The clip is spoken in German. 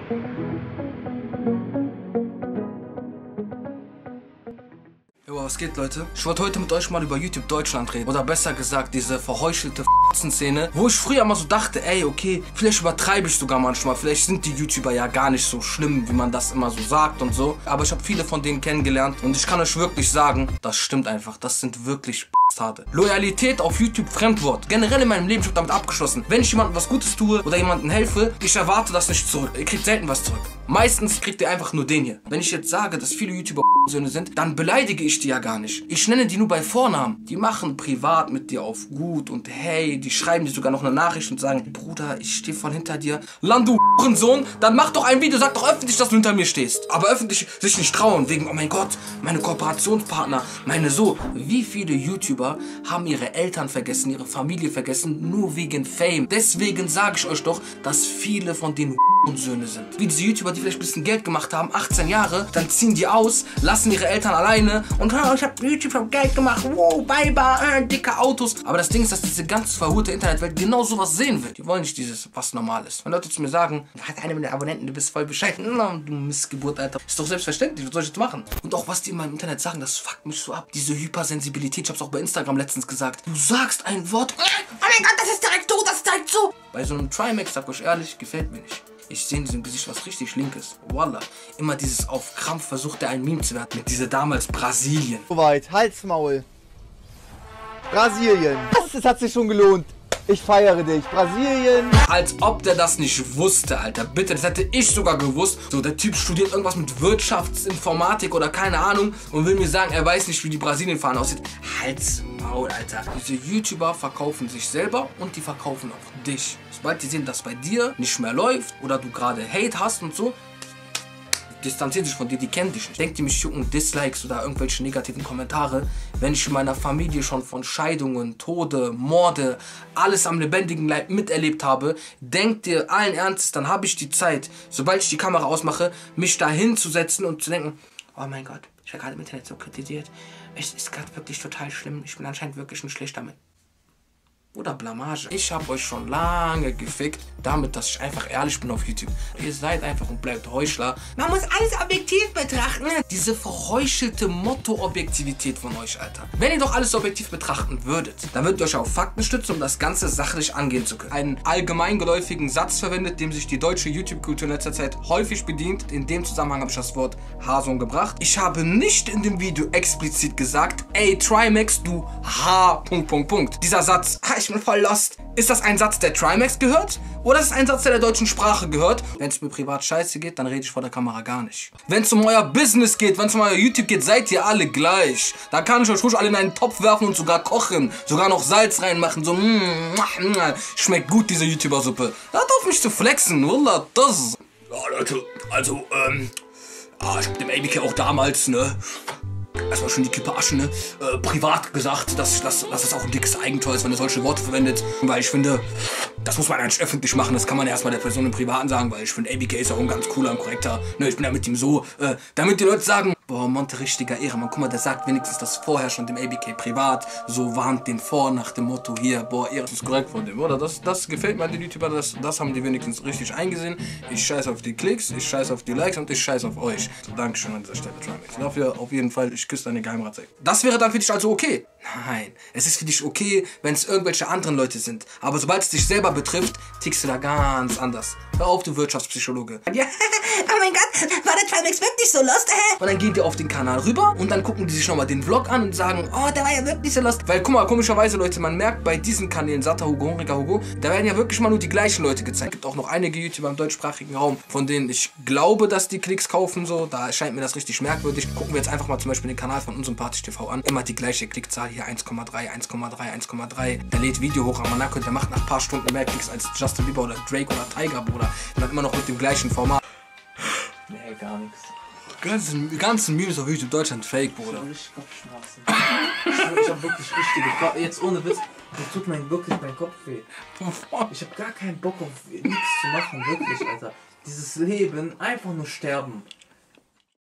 Was geht, Leute? Ich wollte heute mit euch mal über YouTube Deutschland reden. Oder besser gesagt, diese verheuchelte Szene, wo ich früher mal so dachte, ey, okay, vielleicht übertreibe ich sogar manchmal. Vielleicht sind die YouTuber ja gar nicht so schlimm, wie man das immer so sagt und so. Aber ich habe viele von denen kennengelernt und ich kann euch wirklich sagen, das stimmt einfach. Das sind wirklich Bastarde. Loyalität auf YouTube, Fremdwort. Generell in meinem Leben, ich habe damit abgeschlossen. Wenn ich jemandem was Gutes tue oder jemandem helfe, ich erwarte das nicht zurück. Ihr kriegt selten was zurück. Meistens kriegt ihr einfach nur den hier. Wenn ich jetzt sage, dass viele YouTuber Söhne sind, dann beleidige ich die ja gar nicht. Ich nenne die nur bei Vornamen. Die machen privat mit dir auf gut und hey, die schreiben dir sogar noch eine Nachricht und sagen, Bruder, ich stehe voll hinter dir. Land, du Hurensohn, dann mach doch ein Video, sag doch öffentlich, dass du hinter mir stehst. Aber öffentlich sich nicht trauen, wegen, oh mein Gott, meine Kooperationspartner, meine so. Wie viele YouTuber haben ihre Eltern vergessen, ihre Familie vergessen, nur wegen Fame. Deswegen sage ich euch doch, dass viele von denen Söhne sind. Wie diese YouTuber, die vielleicht ein bisschen Geld gemacht haben, 18 Jahre, dann ziehen die aus, lassen ihre Eltern alleine und ich hab YouTube hab Geld gemacht, wow, bye, dicke Autos. Aber das Ding ist, dass diese ganz verhurte Internetwelt genau sowas sehen will. Die wollen nicht dieses, was normal ist. Wenn Leute zu mir sagen, du hast eine Million Abonnenten, du bist voll bescheiden, du Missgeburt, Alter. Ist doch selbstverständlich, was soll ich jetzt machen? Und auch was die in meinem Internet sagen, das fuckt mich so ab. Diese Hypersensibilität, ich hab's auch bei Instagram letztens gesagt. Du sagst ein Wort, oh mein Gott, das ist direkt so, das ist direkt so. Bei so einem Trimax, sag euch ehrlich, gefällt mir nicht. Ich sehe in diesem Gesicht was richtig Linkes. Wallah. Immer dieses auf Krampf versucht er ein Meme zu werden. Mit dieser damals Brasilien. Soweit. Halsmaul. Brasilien. Das hat sich schon gelohnt. Ich feiere dich. Brasilien. Als ob der das nicht wusste, Alter. Bitte, das hätte ich sogar gewusst. So, der Typ studiert irgendwas mit Wirtschaftsinformatik oder keine Ahnung und will mir sagen, er weiß nicht, wie die Brasilienfahne aussieht. Halsmaul, Alter. Diese YouTuber verkaufen sich selber und die verkaufen auch dich. Sobald die sehen, dass bei dir nicht mehr läuft oder du gerade Hate hast und so, distanzieren sich von dir, die kennen dich nicht. Denkt ihr, mich jucken Dislikes oder irgendwelche negativen Kommentare, wenn ich in meiner Familie schon von Scheidungen, Tode, Morde, alles am lebendigen Leib miterlebt habe, denkt ihr allen Ernstes, dann habe ich die Zeit, sobald ich die Kamera ausmache, mich da hinzusetzen und zu denken, oh mein Gott, ich werde gerade im Internet so kritisiert, es ist gerade wirklich total schlimm, ich bin anscheinend wirklich ein schlechter Mensch. Oder Blamage. Ich habe euch schon lange gefickt, damit, dass ich einfach ehrlich bin auf YouTube. Ihr seid einfach und bleibt Heuchler. Man muss alles objektiv betrachten. Diese verheuchelte Motto-Objektivität von euch, Alter. Wenn ihr doch alles objektiv betrachten würdet, dann würdet ihr euch auf Fakten stützen, um das Ganze sachlich angehen zu können. Einen allgemeingeläufigen Satz verwendet, dem sich die deutsche YouTube-Kultur in letzter Zeit häufig bedient. In dem Zusammenhang habe ich das Wort Hason gebracht. Ich habe nicht in dem Video explizit gesagt, ey, Trimax, du H... Dieser Satz, ich bin voll lost. Ist das ein Satz, der Trimax gehört? Oder ist es ein Satz, der deutschen Sprache gehört? Wenn es mir privat scheiße geht, dann rede ich vor der Kamera gar nicht. Wenn es um euer Business geht, wenn es um euer YouTube geht, seid ihr alle gleich. Da kann ich euch ruhig alle in einen Topf werfen und sogar kochen. Sogar noch Salz reinmachen. So, schmeckt gut, diese YouTuber-Suppe. Hört auf mich zu flexen, Wallah, das. Ja, Leute, also, ich hab dem ABK auch damals, ne, erstmal schon die Kippe Asche, ne? Privat gesagt, dass das auch ein dickes Eigentor ist, wenn er solche Worte verwendet. Weil ich finde, das muss man eigentlich öffentlich machen. Das kann man erstmal der Person im Privaten sagen, weil ich finde, ABK ist auch ein ganz cooler und korrekter. Ne, ich bin ja mit ihm so, damit die Leute sagen, boah, Monte, richtiger Ehrenmann. Guck mal, der sagt wenigstens das vorher schon dem ABK privat. So warnt den vor nach dem Motto hier, boah, Ehre ist korrekt von dem, oder? Das gefällt mir an den YouTubern, das haben die wenigstens richtig eingesehen. Ich scheiß auf die Klicks, ich scheiß auf die Likes und ich scheiß auf euch. So, Dankeschön an dieser Stelle, Trimax. Dafür auf jeden Fall, ich küsse deine Geheimratseite. Das wäre dann für dich also okay? Nein, es ist für dich okay, wenn es irgendwelche anderen Leute sind. Aber sobald es dich selber betrifft, tickst du da ganz anders. Hör auf, du Wirtschaftspsychologe. Ja, oh mein Gott, war der Trimax wirklich so lost, Und dann gehen die auf den Kanal rüber und dann gucken die sich nochmal den Vlog an und sagen, oh, der war ja wirklich so lost. Weil, guck mal, komischerweise, Leute, man merkt bei diesen Kanälen, Satter Hugo, Hungriger Hugo, da werden ja wirklich mal nur die gleichen Leute gezeigt. Es gibt auch noch einige YouTuber im deutschsprachigen Raum, von denen ich glaube, dass die Klicks kaufen, so. Da erscheint mir das richtig merkwürdig. Gucken wir jetzt einfach mal zum Beispiel den Kanal von Unsympathisch TV an. Immer die gleiche Klickzahl, hier 1,3, 1,3, 1,3. Der lädt Video hoch, aber der macht nach ein paar Stunden mehr Klicks als Justin Bieber oder Drake oder Tiger, Bruder. Und dann immer noch mit dem gleichen Format. Nee, gar nichts. Ganzen Memes auf YouTube Deutschland fake, Bruder. Ich Kopfschmerzen. Ich hab wirklich richtige, jetzt ohne Witz, das tut wirklich mein Kopf weh. Ich hab gar keinen Bock auf nichts zu machen, wirklich, Alter. Dieses Leben, einfach nur sterben.